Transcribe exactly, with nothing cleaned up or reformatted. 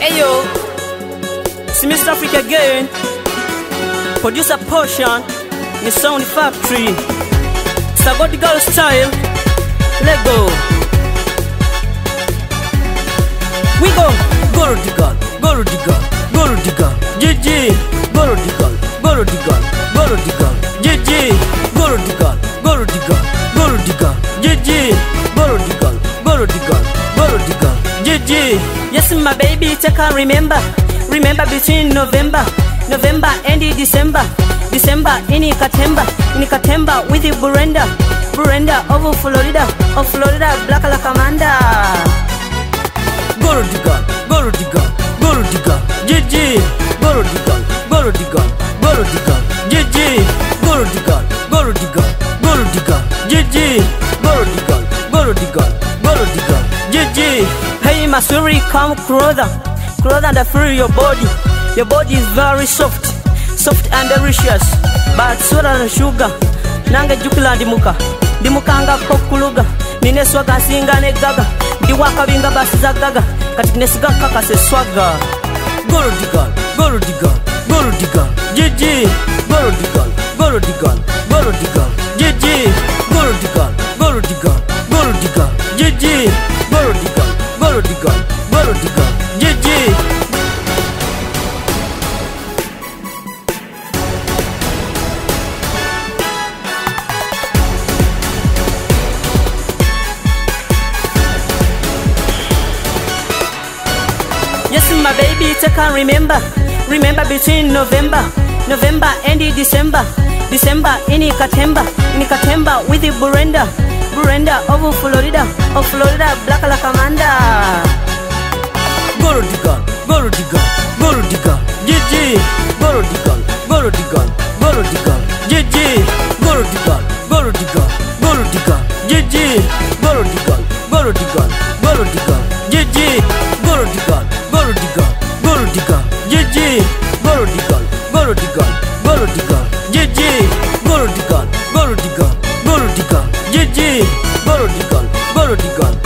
Hey yo, it's Mister Africa again. Producer Portion, the Sound Factory. It's about the girl style. Let go. We go. Go to the girl, go to the girl, go to the girl. G G. Go to the girl, go to the girl, go to the girl. G G. Go to the girl, go to the girl, go to the girl. G G. Go to the girl, go to the girl, go to the girl. G G. Yes, my baby, take a remember. Remember between November, November and December. December in Katemba, in Katemba with the Burenda. Burenda over Florida, of Florida, black like Amanda. Go to the girl, go to the girl, go to the girl. G G. Go to the girl, go to the girl, go to the girl. G G. Go to the girl, go to the girl, go to the girl. G G. Go to the girl, go to the girl, go to the girl. G G. Hey Masuri, come closer, closer and feel your body. Your body is very soft, soft and delicious, but sweeter than sugar. Nange jukila ndimuka, ndimuka anga kokuluga. Nine swaga singa ne gaga, ndiwaka binga basi za gaga. Katikine siga kaka se swaga. Go to the girl, go to the girl, go to the girl. G G. Go to the girl, go to the girl, go to the girl. G G. Go to the girl, go to the girl, go to the girl. G G. Go to the girl, go to the girl, go to the girl. G G. Yes, my baby, take a remember. Remember between November, November and December. December in Katemba, in Katemba with the Burenda. Burenda over Florida, of Florida, black like Amanda. Go to the girl, go to the girl, go to the girl. G G. Go to the girl, go to the girl, go to the girl. G G. Go to the girl, go to the girl, go to the girl. G G. Go to the girl, go to the girl, go to the girl. G G. Go to the girl, go to the girl, go to the girl. G G. Go to the girl, go to the girl, go to the girl. G G. Go to the girl, go to the girl, go to the girl. G G. Go to the girl, go to the girl.